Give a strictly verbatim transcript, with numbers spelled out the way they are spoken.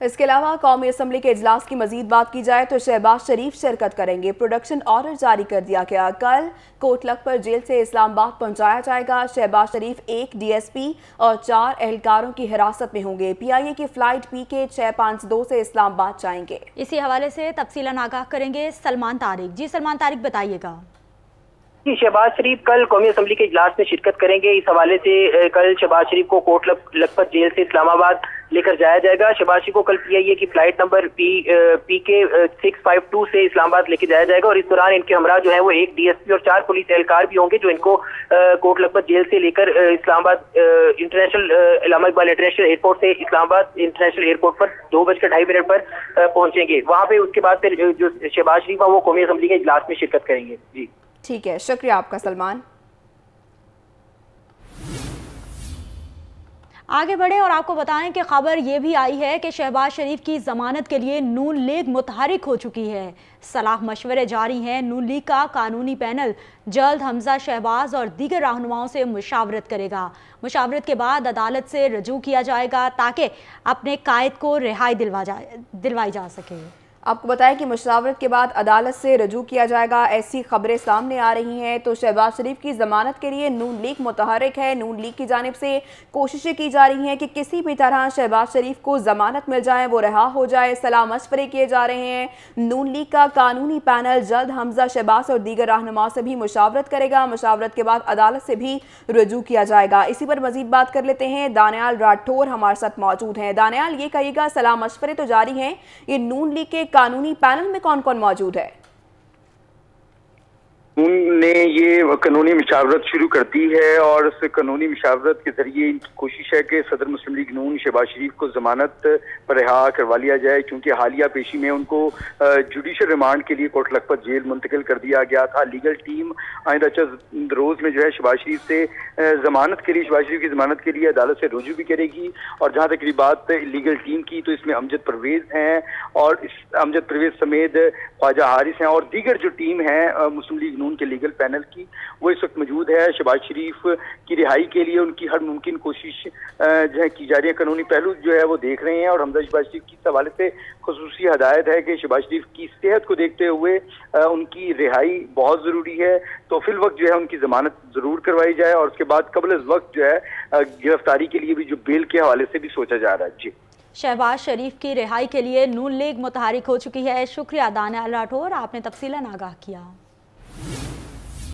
इसके अलावा कौमी असम्बली के इजलास की मजीद बात की जाए तो शहबाज शरीफ शिरकत करेंगे। प्रोडक्शन ऑर्डर जारी कर दिया गया। कल कोट लखपत जेल से इस्लामाबाद पहुंचाया जाएगा। शहबाज शरीफ एक डीएसपी और चार एहलकारों की हिरासत में होंगे। पीआईए की फ्लाइट पी के छह पाँच दो से इस्लामाबाद जाएंगे। इसी हवाले से तफसीलन आगाह करेंगे सलमान तारिक। जी सलमान तारिक, बताइएगा। शहबाज शरीफ कल कौमी असम्बली के इजलास में शिरकत करेंगे। इस हवाले से कल शहबाज शरीफ को कोट लखपत जेल से इस्लामाबाद लेकर जाया जाएगा। शहबाज शरीफ को कल पीआईए की flight number P P K six five two से इस्लामाबाद लेकर जाया जाएगा और इस दौरान इनके हमरा जो है वो एक डीएसपी और चार पुलिस एहलकार भी होंगे जो इनको कोट लखपत जेल से लेकर Islamabad international Allama Iqbal international airport से इस्लामाबाद इंटरनेशनल एयरपोर्ट पर दो बजकर ढाई मिनट पर पहुंचेंगे। वहां पे उसके बाद फिर जो शहबाज शरीफ है वो कौमी असम्बली के इजलास में शिरकत करेंगे। जी ठीक है, शुक्रिया आपका सलमान। आगे बढ़े और आपको बताएं कि खबर यह भी आई है कि शहबाज शरीफ की जमानत के लिए नून लीग मुतहरिक हो चुकी है। सलाह मशवरे जारी हैं। नून लीग का कानूनी पैनल जल्द हमजा शहबाज और दीगर रहनुमाओं से मुशावरत करेगा। मुशावरत के बाद अदालत से रजू किया जाएगा ताकि अपने कायद को रिहाई दिलवा जाए दिलवाई जा सके। आपको बताएं कि मुशावरत के बाद अदालत से रजू किया जाएगा, ऐसी खबरें सामने आ रही हैं। तो शहबाज शरीफ की जमानत के लिए नून लीग मुतहरिक है। नून लीग की जानिब से कोशिशें की जा रही हैं कि किसी भी तरह शहबाज शरीफ को जमानत मिल जाए, वो रिहा हो जाए। सलाह मशवरे किए जा रहे हैं। नून लीग का कानूनी पैनल जल्द हमजा शहबाज और दीगर रहनुमाओं से भी मुशावरत करेगा। मुशावरत के बाद अदालत से भी रजू किया जाएगा। इसी पर मजीद बात कर लेते हैं। दानियाल राठौर हमारे साथ मौजूद हैं। दानियाल, ये कहिएगा, सलाह मशवरे तो जारी हैं, ये नून लीग के कानूनी पैनल में कौन कौन मौजूद है? ने ये कानूनी मुशावरत शुरू कर दी है और उस कानूनी मुशावरत के जरिए इनकी कोशिश है कि सदर मुस्लिम लीग नून शहबाज शरीफ को जमानत पर रिहा करवा लिया जाए, क्योंकि हालिया पेशी में उनको जुडिशल रिमांड के लिए कोट लखपत जेल मुंतकिल कर दिया गया था। लीगल टीम आइंदा चंद रोज में जो है शहबाज शरीफ से जमानत के लिए शहबाज शरीफ की जमानत के लिए अदालत से रुजू भी करेगी। और जहाँ तक बात लीगल टीम की, तो इसमें अमजद परवेज हैं और इस अमजद परवेज समेत ख्वाजा हारिस हैं और दीगर जो टीम है मुस्लिम लीग नून के लीगल पैनल की, वो इस वक्त मौजूद है। शहबाज शरीफ की रिहाई के लिए उनकी हर मुमकिन कोशिश जो है की जा रही है। कानूनी पहलू जो है वो देख रहे हैं और हमजा शहबाज शरीफ की हवाले से खुसूसी हदायत है कि शहबाज शरीफ की सेहत को देखते हुए उनकी रिहाई बहुत जरूरी है। तो फिल वक्त जो है उनकी जमानत जरूर करवाई जाए और उसके बाद कबल इस वक्त जो है गिरफ्तारी के लिए भी जो बेल के हवाले से भी सोचा जा रहा है। जी, शहबाज शरीफ की रिहाई के लिए नून लीग मुतहरिक हो चुकी है। शुक्रिया दानियाल राठौर, आपने तफसीलन आगाह किया।